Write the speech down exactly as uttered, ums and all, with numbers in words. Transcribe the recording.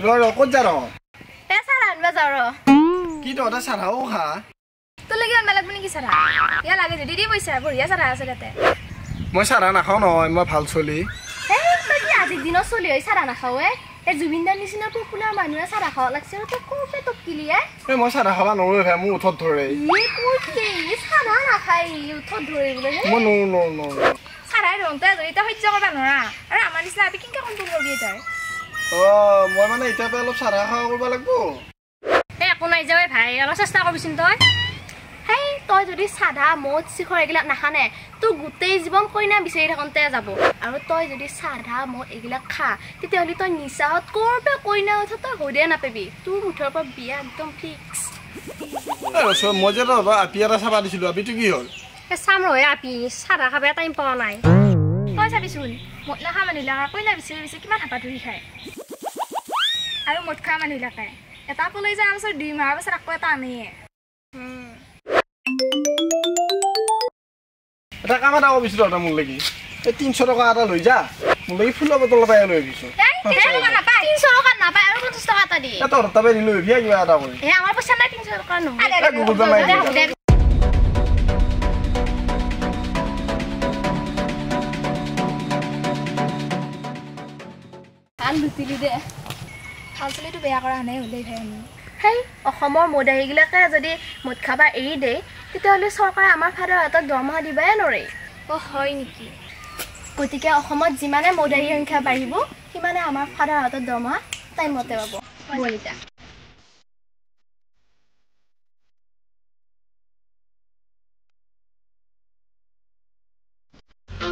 ৰ ক'ত যা ৰ এ সারা আনবা যাও ৰ কি তহঁতে চাৰাও খা তোৰ লাগি আনবা লাগব নেকি সারা ইয়া লাগে যদি দি পইচা বঢ়িয়া সারা আছে তাতে মই চাৰা নাখাওঁ নহয় মই ভাল চলি এই তই কি আজিৰ দিনত চলি হৈ সারা নাখাও এ এই জুবিনদাৰ নিচিনা পপুলাৰ মানুহে সারা খাওয়া লাগছে আৰু তই কোপে টকিলিয়ে এই মই চাৰা খাবা নৰো ভাই মোৰ উঠত ধৰে ই কোতে সারা নাখাই উঠত ধৰে বোলে মই নো নো নো সারা ৰন্তে জৰিতা সহ্য কৰবা নৰা আৰু আমাৰ নিচিনা আপি কিনকে কন্ট্ৰল কৰবি তাই অ মই মানে এতিয়া অলপ চাৰা খাওয়া কৰিব লাগিব এই একো নাই যাৱে ভাই অলপ চেষ্টা কৰবিচোন তই হেই তই যদি সাদা মদ শিখৰ এগিলা নাখানে তোৰ গোটেই জীৱন কইনা বিচাৰি থাকতে যাব আৰু তই যদি সাদা মদ এগিলা খা তেতিয়াহ'লে তই নিচাহত কৰবে কইনা উঠ তই হৰিয়ে নাপাবি তোৰ মুঠৰ পৰা বিয়া একদম ফিক্স আৰু মই যে তহঁতৰ আপি এটা চাবা দিছিলোঁ আপিটো কি হ'ল এই চাম ৰহে আপি সাদা খাবে টাইম পোৱা নাই তই চাবিচোন মদ নাখা মানুহবিলাকে কইনা বিচাৰি বিচাৰি কিমান হাপা ধৰি খায় আৰু মদ খোৱা মানুহবিলাকে এটা পলৈ যোৱাৰ পাছত দুই মাহৰ পাছত আকৌ এটা আনেয়ে এটা কাম এটা কৰিছোঁ তহঁতে মোৰ লাগি এই তিনিশ টকা এটা লৈ যা মোৰ লাগি ফুলৰ বটল এটাই লৈ আহিছোঁ তিনিশ টকা নাপায় আৰু পঞ্চাছ টকা এটা দিয়ে তহঁতৰ তাপে নিলৈ আহিবি কিবা এটা কৰি এই আমাৰ পইচা নাই তিনিশ টকা নহয় গুগল পে মাৰি দে আন লুটিলি দে ভাল চলিটো বেয়া কৰা নাই হ'লেই ভাই আমি হেই অসমৰ মদাহীগিলাকে যদি মদ খাবা এৰি দে তেতিয়াহ'লে চৰকাৰে আমাৰ ফাদাৰ হাতত দৰমহা দিবাই নৰে অ হয় নেকি গতিকে অসমত যিমানে মদাহীৰ সংখ্যা বাঢ়িব সিমানে আমাৰ ফাদাৰ হাতত দৰমহা টাইমতে পাব বলিতা